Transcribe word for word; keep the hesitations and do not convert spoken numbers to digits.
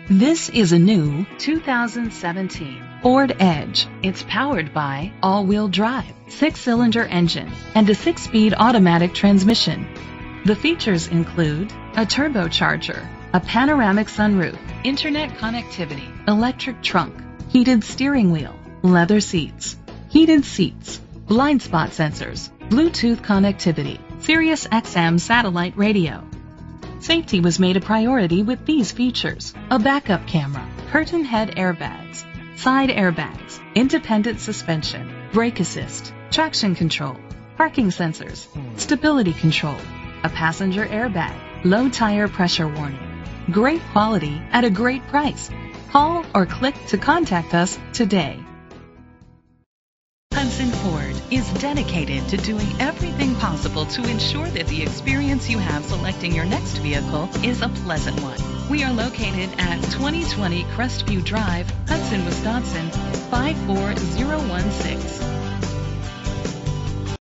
This is a new two thousand seventeen Ford Edge. It's powered by all-wheel drive, six-cylinder engine, and a six-speed automatic transmission. The features include a turbocharger, a panoramic sunroof, internet connectivity, electric trunk, heated steering wheel, leather seats, heated seats, blind spot sensors, Bluetooth connectivity, Sirius X M satellite radio. Safety was made a priority with these features: a backup camera, curtain head airbags, side airbags, independent suspension, brake assist, traction control, parking sensors, stability control, a passenger airbag, low tire pressure warning. Great quality at a great price. Call or click to contact us today. Hudson Ford is dedicated to doing everything possible to ensure that the experience you have selecting your next vehicle is a pleasant one. We are located at twenty twenty Crestview Drive, Hudson, Wisconsin five four zero one six.